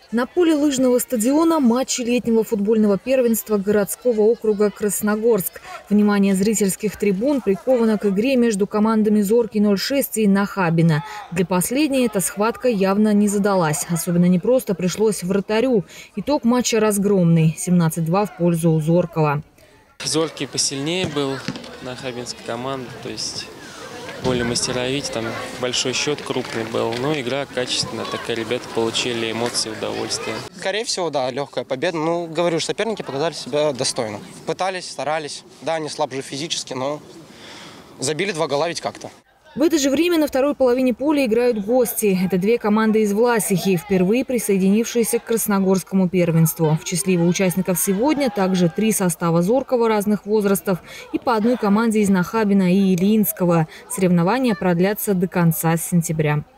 На поле лыжного стадиона матчи летнего футбольного первенства городского округа Красногорск. Внимание зрительских трибун приковано к игре между командами «Зоркий-06» и «Нахабино». Для последней эта схватка явно не задалась. Особенно непросто пришлось вратарю. Итог матча разгромный – 17-2 в пользу Зоркова. Зоркий посильнее был, нахабинская команда, то есть более мастеровить, там большой счет крупный был, но игра качественная, такая, ребята получили эмоции, удовольствие. Скорее всего, да, легкая победа. Ну, говорю, соперники показали себя достойно. Пытались, старались. Да, они слабже физически, но забили 2 гола ведь как-то. В это же время на второй половине поля играют гости. Это 2 команды из Власихи, впервые присоединившиеся к красногорскому первенству. В числе его участников сегодня также 3 состава Зоркова разных возрастов и по одной команде из Нахабина и Ильинского. Соревнования продлятся до конца сентября.